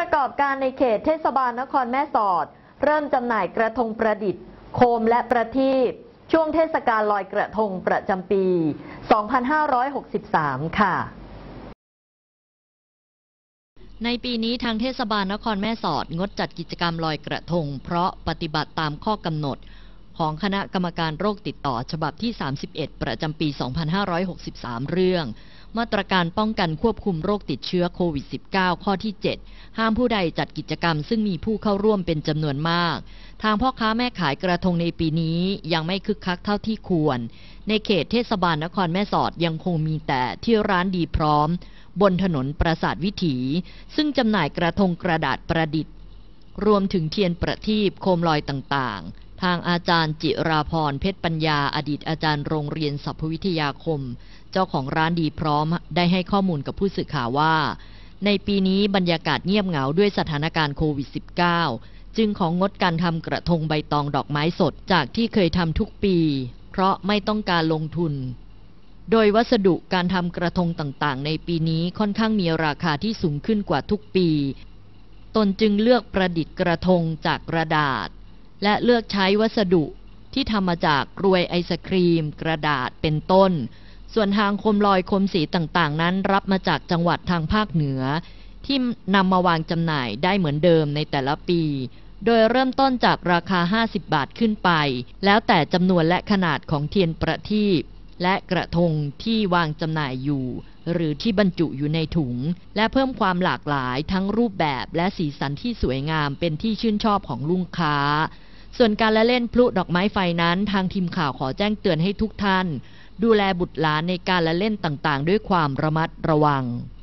ประกอบการในเขตเทศบาลนครแม่สอดเริ่มจำหน่ายกระทงประดิษฐ์โคมและประทีปช่วงเทศกาลลอยกระทงประจำปี 2563 ค่ะในปีนี้ทางเทศบาลนครแม่สอดงดจัดกิจกรรมลอยกระทงเพราะปฏิบัติตามข้อกำหนดของคณะกรรมการโรคติดต่อฉบับที่ 31 ประจำปี 2563 เรื่องมาตรการป้องกันควบคุมโรคติดเชื้อโควิด -19 ข้อที่ 7 ห้ามผู้ใดจัดกิจกรรมซึ่งมีผู้เข้าร่วมเป็นจำนวนมากทางพ่อค้าแม่ขายกระทงในปีนี้ยังไม่คึกคักเท่าที่ควรในเขตเทศบาลนครแม่สอดยังคงมีแต่ที่ร้านดีพร้อมบนถนนปราสาทวิถีซึ่งจำหน่ายกระทงกระดาษประดิษฐ์รวมถึงเทียนประทีปโคมลอยต่างๆทางอาจารย์จิราพรเพชรปัญญาอดีตอาจารย์โรงเรียนสรรพวิทยาคมเจ้าของร้านดีพร้อมได้ให้ข้อมูลกับผู้สื่อข่าวว่าในปีนี้บรรยากาศเงียบเหงาด้วยสถานการณ์โควิด -19 จึงของงดการทำกระทงใบตองดอกไม้สดจากที่เคยทำทุกปีเพราะไม่ต้องการลงทุนโดยวัสดุการทำกระทงต่างๆในปีนี้ค่อนข้างมีราคาที่สูงขึ้นกว่าทุกปีตนจึงเลือกประดิษฐ์กระทงจากกระดาษและเลือกใช้วัสดุที่ทำมาจากกรวยไอศครีมกระดาษเป็นต้นส่วนทางโคมลอยโคมสีต่างๆนั้นรับมาจากจังหวัดทางภาคเหนือที่นำมาวางจำหน่ายได้เหมือนเดิมในแต่ละปีโดยเริ่มต้นจากราคา50 บาทขึ้นไปแล้วแต่จำนวนและขนาดของเทียนประทีปและกระทงที่วางจำหน่ายอยู่หรือที่บรรจุอยู่ในถุงและเพิ่มความหลากหลายทั้งรูปแบบและสีสันที่สวยงามเป็นที่ชื่นชอบของลูกค้าส่วนการละเล่นพลุดอกไม้ไฟนั้นทางทีมข่าวขอแจ้งเตือนให้ทุกท่านดูแลบุตรหลานในการละเล่นต่างๆด้วยความระมัดระวัง